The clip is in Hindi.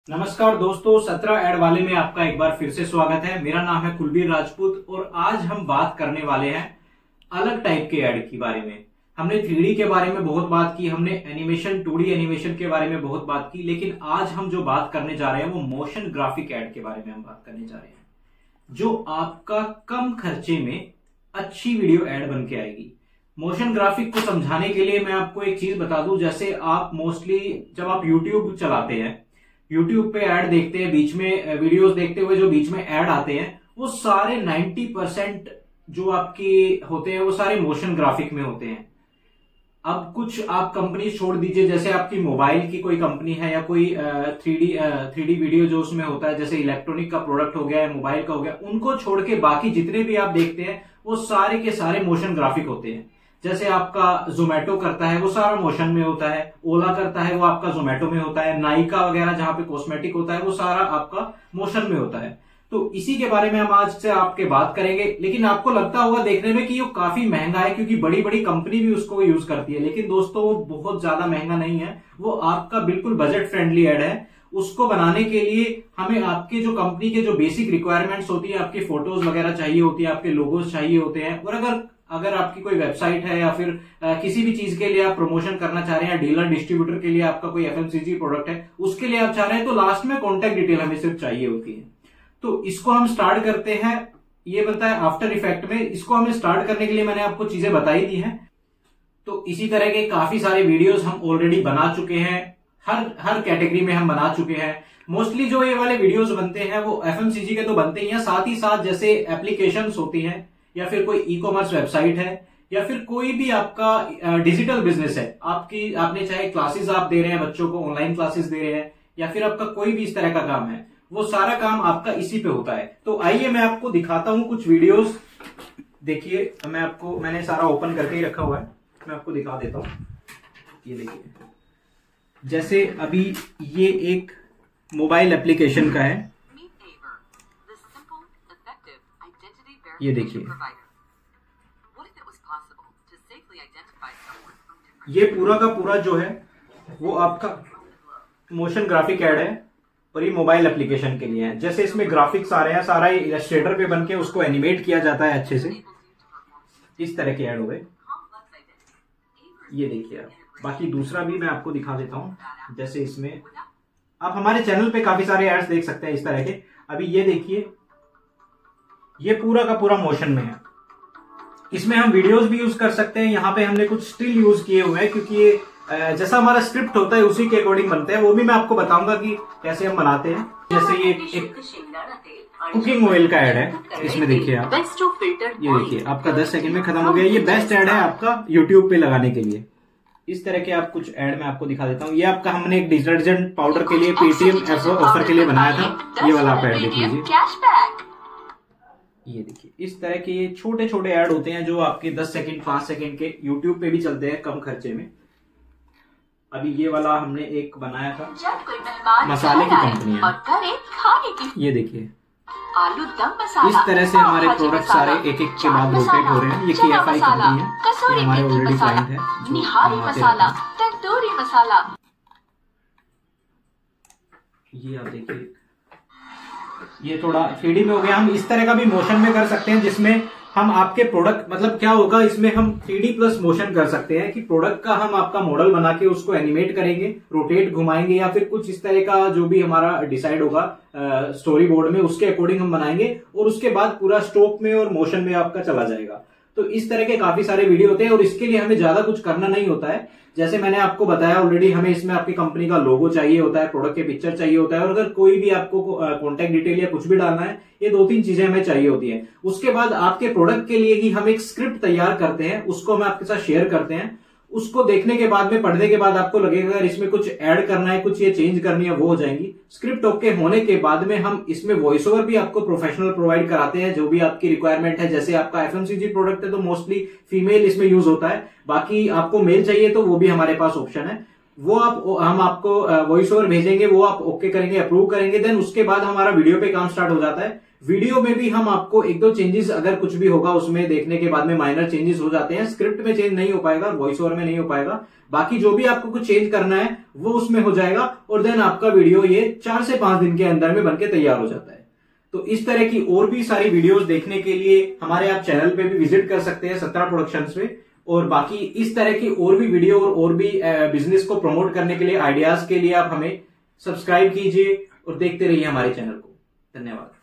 नमस्कार दोस्तों, 17 ऐड वाले में आपका एक बार फिर से स्वागत है। मेरा नाम है कुलबीर राजपूत और आज हम बात करने वाले हैं अलग टाइप के ऐड के बारे में। हमने 3D के बारे में बहुत बात की, हमने एनिमेशन 2D एनिमेशन के बारे में बहुत बात की, लेकिन आज हम जो बात करने जा रहे हैं वो मोशन ग्राफिक ऐड के बारे में हम बात करने जा रहे हैं, जो आपका कम खर्चे में अच्छी वीडियो ऐड बन के आएगी। मोशन ग्राफिक को समझाने के लिए मैं आपको एक चीज बता दूं, जैसे आप मोस्टली जब आप यूट्यूब चलाते हैं, यूट्यूब पे ऐड देखते हैं, बीच में वीडियोस देखते हुए जो बीच में ऐड आते हैं वो सारे 90% जो आपके होते हैं वो सारे मोशन ग्राफिक में होते हैं। अब कुछ आप कंपनी छोड़ दीजिए, जैसे आपकी मोबाइल की कोई कंपनी है या कोई 3D वीडियो जो उसमें होता है, जैसे इलेक्ट्रॉनिक का प्रोडक्ट हो गया, मोबाइल का हो गया, उनको छोड़ के बाकी जितने भी आप देखते हैं वो सारे के सारे मोशन ग्राफिक होते हैं। जैसे आपका जोमेटो करता है वो सारा मोशन में होता है, ओला करता है वो आपका जोमेटो में होता है, नायका वगैरह जहां पे कॉस्मेटिक होता है वो सारा आपका मोशन में होता है। तो इसी के बारे में हम आज से आपके बात करेंगे। लेकिन आपको लगता होगा देखने में कि ये काफी महंगा है, क्योंकि बड़ी बड़ी कंपनी भी उसको यूज करती है, लेकिन दोस्तों वो बहुत ज्यादा महंगा नहीं है। वो आपका बिल्कुल बजट फ्रेंडली ऐड है। उसको बनाने के लिए हमें आपके जो कंपनी के जो बेसिक रिक्वायरमेंट्स होती है, आपकी फोटोज वगैरह चाहिए होती है, आपके लोगोज चाहिए होते हैं, और अगर आपकी कोई वेबसाइट है या फिर किसी भी चीज के लिए आप प्रमोशन करना चाह रहे हैं, डीलर डिस्ट्रीब्यूटर के लिए आपका कोई एफएमसीजी प्रोडक्ट है उसके लिए आप चाह रहे हैं, तो लास्ट में कॉन्टैक्ट डिटेल हमें सिर्फ चाहिए होती है। तो इसको हम स्टार्ट करते हैं। ये बनता है आफ्टर इफेक्ट में। इसको हमें स्टार्ट करने के लिए मैंने आपको चीजें बताई दी हैं। तो इसी तरह के काफी सारे वीडियोस हम ऑलरेडी बना चुके हैं, हर कैटेगरी में हम बना चुके हैं। मोस्टली जो ये वाले वीडियोस बनते हैं वो एफएमसीजी के तो बनते ही हैं, साथ ही साथ जैसे एप्लीकेशंस होती हैं या फिर कोई ई कॉमर्स वेबसाइट है या फिर कोई भी आपका डिजिटल बिजनेस है, आपने चाहे क्लासेस आप दे रहे हैं बच्चों को, ऑनलाइन क्लासेस दे रहे हैं, या फिर आपका कोई भी इस तरह का काम है, वो सारा काम आपका इसी पे होता है। तो आइए मैं आपको दिखाता हूं कुछ वीडियोस। देखिए मैंने सारा ओपन करके ही रखा हुआ है, मैं आपको दिखा देता हूं। ये देखिए, जैसे अभी ये एक मोबाइल एप्लीकेशन का है, ये देखिए, ये पूरा का पूरा जो है वो आपका मोशन ग्राफिक ऐड है और ये मोबाइल एप्लीकेशन के लिए है। जैसे इसमें ग्राफिक्स आ रहे हैं, सारा इलस्ट्रेटर पे बनके उसको एनिमेट किया जाता है अच्छे से, इस तरह के ऐड हो गए। ये देखिए आप, बाकी दूसरा भी मैं आपको दिखा देता हूं। जैसे इसमें आप हमारे चैनल पे काफी सारे एड्स देख सकते हैं इस तरह के। अभी ये देखिए, ये पूरा का पूरा मोशन में है। इसमें हम वीडियोस भी यूज कर सकते हैं। यहाँ पे हमने कुछ स्टिल यूज किए हुए हैं, क्योंकि ये जैसा हमारा स्क्रिप्ट होता है उसी के अकॉर्डिंग बनते हैं। वो भी मैं आपको बताऊंगा कि कैसे हम बनाते हैं। जैसे ये एक कुकिंग ऑयल का ऐड है, इसमें देखिए आप, ये देखिए आपका 10 सेकंड में खत्म हो गया। ये बेस्ट ऐड है आपका यूट्यूब पे लगाने के लिए। इस तरह के आप कुछ ऐड मैं आपको दिखा देता हूँ। ये आपका हमने एक डिटर्जेंट पाउडर के लिए पेटीएम ऑफर के लिए बनाया था, ये वाला आप ऐड देख लीजिए। ये देखिए, इस तरह के ये छोटे छोटे ऐड होते हैं जो आपके 10 सेकंड 5 सेकंड के यूट्यूब पे भी चलते हैं कम खर्चे में। अभी ये वाला हमने एक बनाया था, मसाले की कंपनी है, ये देखिए, आलू दम मसाला, इस तरह से हमारे प्रोडक्ट सारे एक एक के बाद रोटेट हो रहे हैं। ये KFI कंपनी है, ये हमारे ऑलरेडी क्लाइंट है, निहारी मसाला, तंदूरी मसाला। ये आप देखिए, ये थोड़ा 3D में हो गया। हम इस तरह का भी मोशन में कर सकते हैं, जिसमें हम आपके प्रोडक्ट, मतलब क्या होगा इसमें, हम 3D प्लस मोशन कर सकते हैं कि प्रोडक्ट का हम आपका मॉडल बना के उसको एनिमेट करेंगे, रोटेट घुमाएंगे, या फिर कुछ इस तरह का जो भी हमारा डिसाइड होगा स्टोरी बोर्ड में, उसके अकॉर्डिंग हम बनाएंगे और उसके बाद पूरा स्टॉप में और मोशन में आपका चला जाएगा। तो इस तरह के काफी सारे वीडियो होते हैं और इसके लिए हमें ज्यादा कुछ करना नहीं होता है। जैसे मैंने आपको बताया ऑलरेडी, हमें इसमें आपकी कंपनी का लोगो चाहिए होता है, प्रोडक्ट के पिक्चर चाहिए होता है, और अगर कोई भी आपको कॉन्टैक्ट डिटेल या कुछ भी डालना है, ये 2-3 चीजें हमें चाहिए होती है। उसके बाद आपके प्रोडक्ट के लिए ही हम एक स्क्रिप्ट तैयार करते हैं, उसको हम आपके साथ शेयर करते हैं। उसको देखने के बाद में, पढ़ने के बाद आपको लगेगा अगर इसमें कुछ ऐड करना है, कुछ ये चेंज करनी है, वो हो जाएंगी। स्क्रिप्ट ओके होने के बाद में हम इसमें वॉइस ओवर भी आपको प्रोफेशनल प्रोवाइड कराते हैं, जो भी आपकी रिक्वायरमेंट है। जैसे आपका एफएमसीजी प्रोडक्ट है तो मोस्टली फीमेल इसमें यूज होता है, बाकी आपको मेल चाहिए तो वो भी हमारे पास ऑप्शन है। वो आप हम आपको वॉइस ओवर भेजेंगे, वो आप ओके करेंगे, अप्रूव करेंगे, देन उसके बाद हमारा वीडियो पे काम स्टार्ट हो जाता है। वीडियो में भी हम आपको एक दो चेंजेस अगर कुछ भी होगा उसमें देखने के बाद में माइनर चेंजेस हो जाते हैं, स्क्रिप्ट में चेंज नहीं हो पाएगा, वॉइस ओवर में नहीं हो पाएगा, बाकी जो भी आपको कुछ चेंज करना है वो उसमें हो जाएगा और देन आपका वीडियो ये 4 से 5 दिन के अंदर में बनके तैयार हो जाता है। तो इस तरह की और भी सारी वीडियोस देखने के लिए हमारे आप चैनल पे भी विजिट कर सकते हैं, सत्रा प्रोडक्शंस पे। और बाकी इस तरह की और भी वीडियो और भी बिजनेस को प्रमोट करने के लिए, आइडियाज के लिए आप हमें सब्सक्राइब कीजिए और देखते रहिए हमारे चैनल को। धन्यवाद।